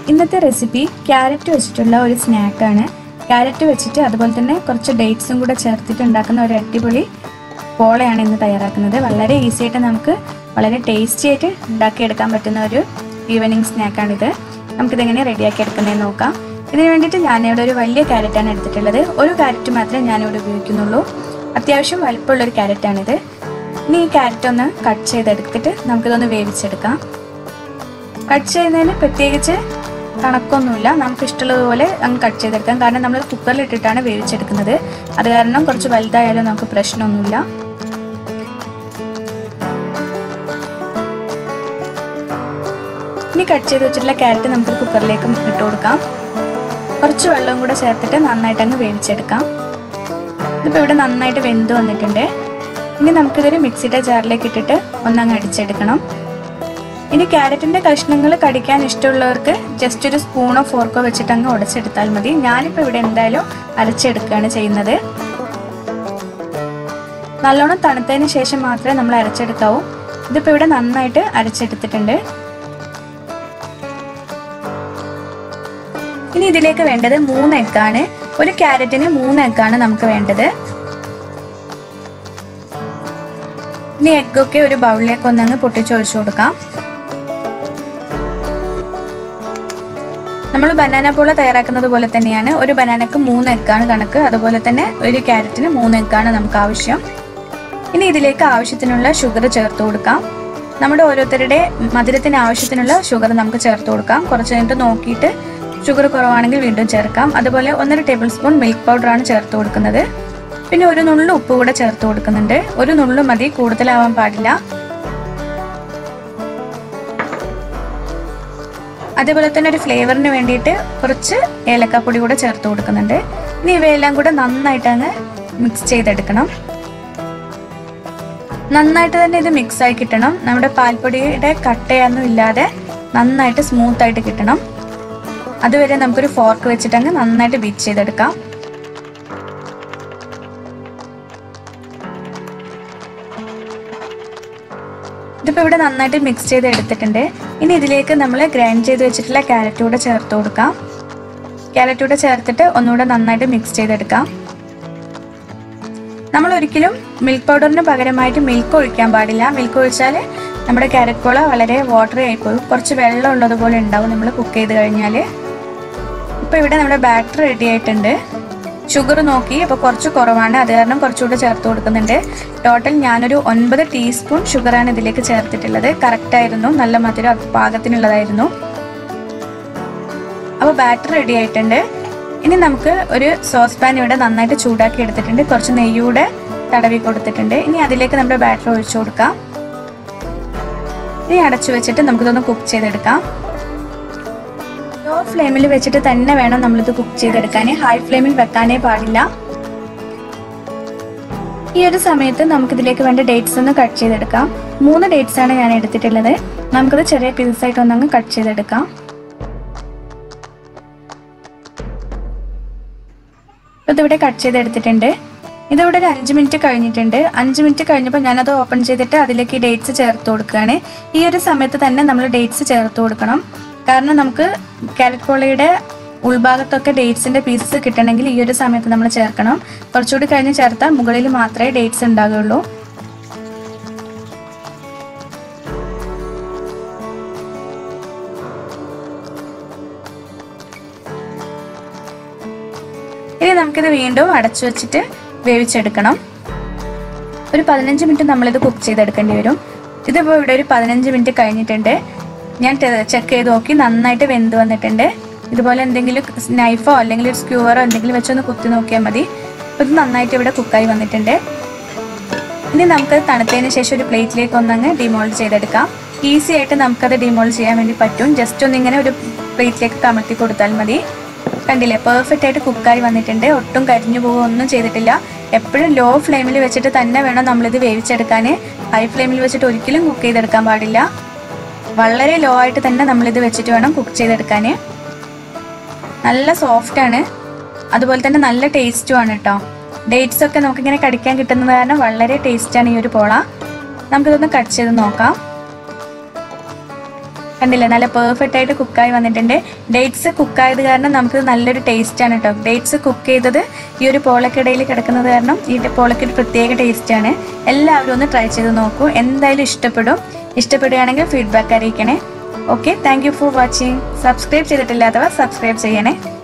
ഇന്നത്തെ recipe carrot വെച്ചിട്ടുള്ള ഒരു സ്നാക്കാണ്. ക്യാരറ്റ് വെച്ചിട്ട് അതുപോലെ തന്നെ കുറച്ച് ഡേറ്റ്സും കൂടെ ചേർത്തിട്ട് ഉണ്ടാക്കുന്ന ഒരു അടിപൊളി പോളയാണ് ഇന്ന് തയ്യാറാക്കുന്നത്. വളരെ ഈസി ആയിട്ട് നമുക്ക് വളരെ ടേസ്റ്റി ആയിട്ട് ഉണ്ടാക്കിയെടുക്കാൻ പറ്റുന്ന ഒരു ഈവനിങ് സ്നാക്കാണിത്. നമുക്കിതെങ്ങനെ റെഡിയാക്കി എടുക്കുന്നതെന്ന് നോക്കാം. ഇതിന് വേണ്ടിയിട്ട് ഞാനിവിടെ ഒരു വലിയ ക്യാരറ്റാണ് എടുത്തിട്ടുള്ളത്. ഒരു ക്യാരറ്റ് മാത്രമേ ഞാനിവിടെ ഉപയോഗിക്കുന്നുള്ളൂ. അത്യാവശ്യം വലിപ്പമുള്ളൊരു ക്യാരറ്റാണിത്. ഇനി ഈ ക്യാരറ്റ് ഒന്ന് കട്ട് ചെയ്തെടുത്തിട്ട് നമുക്കിതൊന്ന് വേവിച്ചെടുക്കാം. കട്ട് ചെയ്യുന്നതിന് പ്രത്യേകിച്ച് കണക്കൊന്നുമില്ല, നമുക്ക് ഇഷ്ടമുള്ളതുപോലെ അങ്ങ് കട്ട് ചെയ്തെടുക്കാം. കാരണം നമ്മൾ കുക്കറിലിട്ടിട്ടാണ് വേവിച്ചെടുക്കുന്നത്. അത് കാരണം കുറച്ച് വലുതായാലും നമുക്ക് പ്രശ്നമൊന്നുമില്ല. ഇനി കട്ട് ചെയ്ത് വെച്ചിട്ടുള്ള ക്യാരറ്റ് നമുക്ക് കുക്കറിലേക്ക് ഇട്ട് കൊടുക്കാം. കുറച്ച് വെള്ളവും കൂടെ ചേർത്തിട്ട് നന്നായിട്ട് അങ്ങ് വേവിച്ചെടുക്കാം. ഇതിപ്പോൾ ഇവിടെ നന്നായിട്ട് വെന്ത് വന്നിട്ടുണ്ട്. ഇനി നമുക്കിതൊരു മിക്സിയുടെ ജാറിലേക്ക് ഇട്ടിട്ട് ഒന്നങ്ങ് അടിച്ചെടുക്കണം. ഇനി ക്യാരറ്റിൻ്റെ കഷ്ണങ്ങൾ കടിക്കാൻ ഇഷ്ടമുള്ളവർക്ക് ജസ്റ്റ് ഒരു സ്പൂണോ ഫോർക്കോ വെച്ചിട്ട് അങ്ങ് ഉടച്ചെടുത്താൽ മതി. ഞാനിപ്പോൾ ഇവിടെ എന്തായാലും അരച്ചെടുക്കുകയാണ് ചെയ്യുന്നത്. നല്ലോണം തണുത്തതിന് ശേഷം മാത്രമേ നമ്മൾ അരച്ചെടുക്കാവൂ. ഇതിപ്പോൾ ഇവിടെ നന്നായിട്ട് അരച്ചെടുത്തിട്ടുണ്ട്. ഇനി ഇതിലേക്ക് വേണ്ടത് 3 എഗ്ഗാണ്. ഒരു ക്യാരറ്റിന് 3 എഗ്ഗാണ് നമുക്ക് വേണ്ടത്. ഇനി എഗ്ഗൊക്കെ ഒരു ബൗളിലേക്ക് ഒന്നങ്ങ് പൊട്ടിച്ചൊഴിച്ചു കൊടുക്കാം. നമ്മൾ ബനാന പോള തയ്യാറാക്കുന്നത് പോലെ തന്നെയാണ്. ഒരു ബനാനക്ക് 3 എഗ്ഗാണ് കണക്ക്. അതുപോലെ തന്നെ ഒരു ക്യാരറ്റിന് 3 എഗ്ഗാണ് നമുക്ക് ആവശ്യം. ഇനി ഇതിലേക്ക് ആവശ്യത്തിനുള്ള ഷുഗർ ചേർത്ത് കൊടുക്കാം. നമ്മുടെ ഓരോരുത്തരുടെ മധുരത്തിന് ആവശ്യത്തിനുള്ള ഷുഗർ നമുക്ക് ചേർത്ത് കൊടുക്കാം. കുറച്ച് കഴിഞ്ഞിട്ട് നോക്കിയിട്ട് ഷുഗർ കുറവാണെങ്കിൽ വീണ്ടും ചേർക്കാം. അതുപോലെ 1.5 ടേബിൾ സ്പൂൺ മിൽക്ക് പൗഡറാണ് ചേർത്ത് കൊടുക്കുന്നത്. പിന്നെ ഒരു നുള്ളു ഉപ്പ് കൂടെ ചേർത്ത് കൊടുക്കുന്നുണ്ട്. ഒരു നുള്ളു മതി, കൂടുതലാവാൻ പാടില്ല. അതേപോലെ തന്നെ ഒരു ഫ്ലേവറിന് വേണ്ടിയിട്ട് കുറച്ച് ഏലക്കാപ്പൊടി കൂടെ ചേർത്ത് കൊടുക്കുന്നുണ്ട്. ഇനി ഇവയെല്ലാം കൂടെ നന്നായിട്ട് അങ്ങ് മിക്സ് ചെയ്തെടുക്കണം. നന്നായിട്ട് തന്നെ ഇത് മിക്സ് ആയി കിട്ടണം. നമ്മുടെ പാൽപ്പൊടിയുടെ കട്ടയൊന്നും ഇല്ലാതെ നന്നായിട്ട് സ്മൂത്ത് ആയിട്ട് കിട്ടണം. അതുവരെ നമുക്കൊരു ഫോർക്ക് വെച്ചിട്ട് അങ്ങ് നന്നായിട്ട് ബീറ്റ് ചെയ്തെടുക്കാം. ഇതിപ്പോൾ ഇവിടെ നന്നായിട്ട് മിക്സ് ചെയ്ത് എടുത്തിട്ടുണ്ട്. ഇനി ഇതിലേക്ക് നമ്മൾ ഗ്രൈൻഡ് ചെയ്ത് വെച്ചിട്ടുള്ള ക്യാരറ്റ് കൂടെ ചേർത്ത് കൊടുക്കാം. ക്യാരറ്റ് കൂടെ ചേർത്തിട്ട് ഒന്നുകൂടെ നന്നായിട്ട് മിക്സ് ചെയ്തെടുക്കാം. നമ്മൾ ഒരിക്കലും മിൽക്ക് പൗഡറിന് പകരമായിട്ട് മിൽക്ക് ഒഴിക്കാൻ പാടില്ല. മിൽക്ക് ഒഴിച്ചാൽ നമ്മുടെ ക്യാരറ്റ് പോള വളരെ വാട്ടറി ആയിപ്പോകും. കുറച്ച് വെള്ളം ഉള്ളതുപോലെ ഉണ്ടാവും നമ്മൾ കുക്ക് ചെയ്ത് കഴിഞ്ഞാൽ. ഇപ്പോൾ ഇവിടെ നമ്മുടെ ബാറ്റർ റെഡി ആയിട്ടുണ്ട്. ഷുഗർ നോക്കി അപ്പോൾ കുറച്ച് കുറവാണ്, അത് കാരണം കുറച്ചുകൂടെ ചേർത്ത് കൊടുക്കുന്നുണ്ട്. ടോട്ടൽ ഞാനൊരു 9 ടീസ്പൂൺ ഷുഗറാണ് ഇതിലേക്ക് ചേർത്തിട്ടുള്ളത്. കറക്റ്റായിരുന്നു, നല്ല മധുരം പാകത്തിനുള്ളതായിരുന്നു. അപ്പോൾ ബാറ്റർ റെഡി ആയിട്ടുണ്ട്. ഇനി നമുക്ക് ഒരു സോസ് പാൻ ഇവിടെ നന്നായിട്ട് ചൂടാക്കി എടുത്തിട്ടുണ്ട്. കുറച്ച് നെയ്യൂടെ തടവി കൊടുത്തിട്ടുണ്ട്. ഇനി അതിലേക്ക് നമ്മുടെ ബാറ്റർ ഒഴിച്ചു കൊടുക്കാം. ഇനി അടച്ചു വെച്ചിട്ട് നമുക്കിതൊന്ന് കുക്ക് ചെയ്തെടുക്കാം. ലോ ഫ്ലെയിമിൽ വെച്ചിട്ട് തന്നെ വേണം നമ്മളിത് കുക്ക് ചെയ്തെടുക്കാൻ. ഹൈ ഫ്ലെയിമിൽ വെക്കാനേ പാടില്ല. ഈ ഒരു സമയത്ത് നമുക്കിതിലേക്ക് വേണ്ട ഡേറ്റ്സ് ഒന്ന് കട്ട് ചെയ്തെടുക്കാം. 3 ഡേറ്റ്സ് ആണ് ഞാൻ എടുത്തിട്ടുള്ളത്. നമുക്കത് ചെറിയ പീസസ് ആയിട്ട് ഒന്നങ്ങ് കട്ട് ചെയ്തെടുക്കാം. ഇതിവിടെ കട്ട് ചെയ്തെടുത്തിട്ടുണ്ട്. ഇതിവിടെ ഒരു 5 മിനിറ്റ് കഴിഞ്ഞിട്ടുണ്ട്. 5 മിനിറ്റ് കഴിഞ്ഞപ്പോൾ ഞാനത് ഓപ്പൺ ചെയ്തിട്ട് അതിലേക്ക് ഈ ഡേറ്റ്സ് ചേർത്ത് കൊടുക്കുകയാണ്. ഈ ഒരു സമയത്ത് തന്നെ നമ്മൾ ഡേറ്റ്സ് ചേർത്ത് കൊടുക്കണം. കാരണം നമുക്ക് ക്യാരറ്റ് പോളയുടെ ഉൾഭാഗത്തൊക്കെ ഡേറ്റ്സിൻ്റെ പീസസ് കിട്ടണമെങ്കിൽ ഈ ഒരു സമയത്ത് നമ്മൾ ചേർക്കണം. കുറച്ചുകൂടി കഴിഞ്ഞ് ചേർത്താൽ മുകളിൽ മാത്രമേ ഡേറ്റ്സ് ഉണ്ടാകുള്ളൂ. ഇനി നമുക്കിത് വീണ്ടും അടച്ചു വെച്ചിട്ട് വേവിച്ചെടുക്കണം. ഒരു 15 മിനിറ്റ് നമ്മളിത് കുക്ക് ചെയ്തെടുക്കേണ്ടി വരും. ഇതിപ്പോൾ ഇവിടെ ഒരു 15 മിനിറ്റ് കഴിഞ്ഞിട്ടുണ്ട്. ഞാൻ ചെക്ക് ചെയ്ത് നോക്കി, നന്നായിട്ട് വെന്ത് വന്നിട്ടുണ്ട്. ഇതുപോലെ എന്തെങ്കിലും നൈഫോ അല്ലെങ്കിൽ ഒരു സ്ക്യൂവറോ എന്തെങ്കിലും വെച്ചൊന്ന് കുത്തി നോക്കിയാൽ മതി. അപ്പോൾ ഇത് നന്നായിട്ട് ഇവിടെ കുക്കായി വന്നിട്ടുണ്ട്. ഇനി നമുക്ക് തണുത്തതിന് ശേഷം ഒരു പ്ലേറ്റിലേക്ക് ഒന്നങ്ങ് ഡിമോൾഡ് ചെയ്തെടുക്കാം. ഈസി ആയിട്ട് നമുക്കത് ഡിമോൾഡ് ചെയ്യാൻ വേണ്ടി പറ്റും. ജസ്റ്റ് ഒന്നിങ്ങനെ ഒരു പ്ലേറ്റിലേക്ക് കമഴ്ത്തി കൊടുത്താൽ മതി. കണ്ടില്ലേ, പെർഫെക്റ്റ് ആയിട്ട് കുക്കായി വന്നിട്ടുണ്ട്. ഒട്ടും കരിഞ്ഞു പോകുക ഒന്നും ചെയ്തിട്ടില്ല. എപ്പോഴും ലോ ഫ്ലെയിമിൽ വെച്ചിട്ട് തന്നെ വേണം നമ്മളിത് വേവിച്ചെടുക്കാൻ. ഹൈ ഫ്ലെയിമിൽ വെച്ചിട്ട് ഒരിക്കലും കുക്ക് ചെയ്തെടുക്കാൻ പാടില്ല. വളരെ ലോ ആയിട്ട് തന്നെ നമ്മളിത് വെച്ചിട്ട് വേണം കുക്ക് ചെയ്തെടുക്കാൻ. നല്ല സോഫ്റ്റാണ്, അതുപോലെ തന്നെ നല്ല ടേസ്റ്റുമാണ് കേട്ടോ. ഡേറ്റ്സ് ഒക്കെ നമുക്കിങ്ങനെ കടിക്കാൻ കിട്ടുന്നത് കാരണം വളരെ ടേസ്റ്റാണ് ഈ ഒരു പോള. നമുക്കിതൊന്ന് കട്ട് ചെയ്ത് നോക്കാം. കണ്ടില്ലേ, നല്ല പെർഫെക്റ്റ് ആയിട്ട് കുക്കായി വന്നിട്ടുണ്ട്. ഡേറ്റ്സ് കുക്കായത് കാരണം നമുക്ക് നല്ലൊരു ടേസ്റ്റാണ് കേട്ടോ. ഡേറ്റ്സ് കുക്ക് ചെയ്തത് ഈ ഒരു പോളക്കിടയിൽ കിടക്കുന്നത് കാരണം ഈ പോളയ്ക്ക് ഒരു പ്രത്യേക ടേസ്റ്റാണ്. എല്ലാവരും ഒന്ന് ട്രൈ ചെയ്ത് നോക്കൂ, എന്തായാലും ഇഷ്ടപ്പെടും. ഇഷ്ടപ്പെടുകയാണെങ്കിൽ ഫീഡ്ബാക്ക് അറിയിക്കണേ. Okay, thank you for watching. Subscribe ചെയ്തിട്ടില്ലാത്തവർ സബ്സ്ക്രൈബ് ചെയ്യണേ.